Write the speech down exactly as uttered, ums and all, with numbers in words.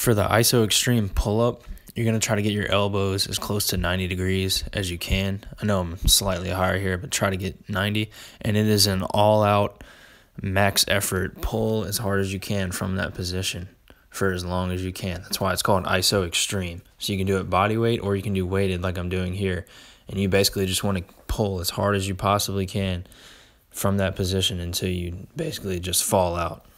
For the I S O Extreme pull-up, you're going to try to get your elbows as close to ninety degrees as you can. I know I'm slightly higher here, but try to get ninety. And it is an all-out max effort pull as hard as you can from that position for as long as you can. That's why it's called I S O Extreme. So you can do it body weight or you can do weighted like I'm doing here. And you basically just want to pull as hard as you possibly can from that position until you basically just fall out.